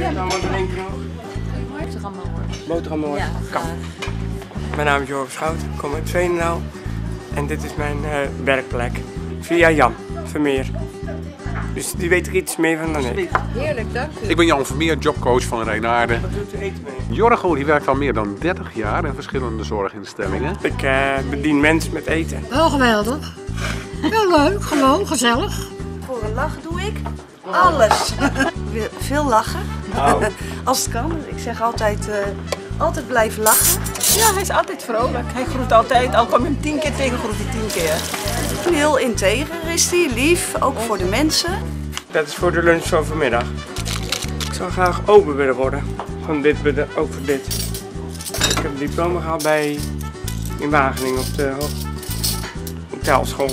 Dan wat drinken nog? Boterhammen hoor. Ja, Kan. Mijn naam is Joris Schout, ik kom uit Veenendaal en dit is mijn werkplek. Via Jan Vermeer. Dus die weet er iets meer van dan ik. Heerlijk, dank u. Ik ben Jan Vermeer, jobcoach van Rijnaarden. Wat doet u eten mee? Jorgo die werkt al meer dan 30 jaar in verschillende zorginstellingen. Ik bedien mensen met eten. Wel geweldig. Heel leuk, gewoon gezellig. Voor een lach doe ik alles. Veel lachen, Nou, als het kan. Ik zeg altijd blijven lachen. Ja, hij is altijd vrolijk. Hij groet altijd. Al kom je hem 10 keer tegen, groet hij 10 keer. Heel integer is hij, lief, ook voor de mensen. dat is voor de lunch van vanmiddag. Ik zou graag ober willen worden. Van dit, ook voor dit. Ik heb een diploma gehaald in Wageningen op de hotelschool.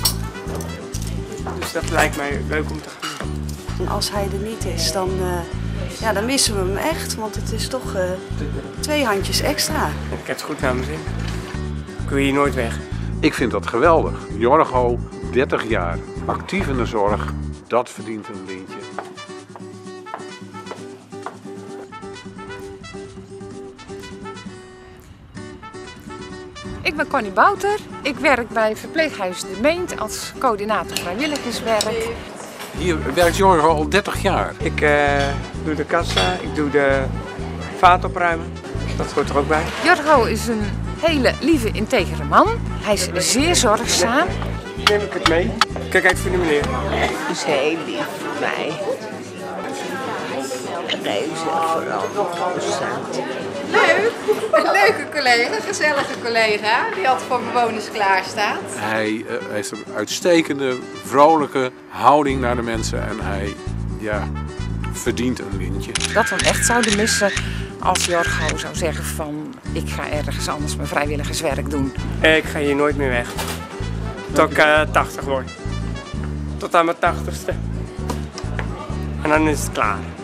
Dus dat lijkt mij leuk om te gaan. En als hij er niet is, dan missen we hem echt. Want het is toch 2 handjes extra. En ik heb het goed naar mijn zin. Ik wil hier nooit weg. Ik vind dat geweldig. Jorgo, 30 jaar, actief in de zorg, dat verdient een lintje. Ik ben Connie Bouter. Ik werk bij Verpleeghuis De Meent als coördinator vrijwilligerswerk. Hier werkt Jorgo al 30 jaar. Ik doe de kassa, ik doe de vaat opruimen. Dat hoort er ook bij. Jorgo is een hele lieve, integere man. Hij is zeer zorgzaam. Neem ik het mee. Kijk uit voor die meneer. Dat is heel lief voor mij. Reuze vooral. Leuk, een leuke collega, gezellige collega, die altijd voor bewoners klaar staat. Hij heeft een uitstekende, vrolijke houding naar de mensen en hij verdient een lintje. Dat we hem echt zouden missen als Jorgo zou zeggen van ik ga ergens anders mijn vrijwilligerswerk doen. Ik ga hier nooit meer weg. Tot ik 80 word. Tot aan mijn 80ste. En dan is het klaar.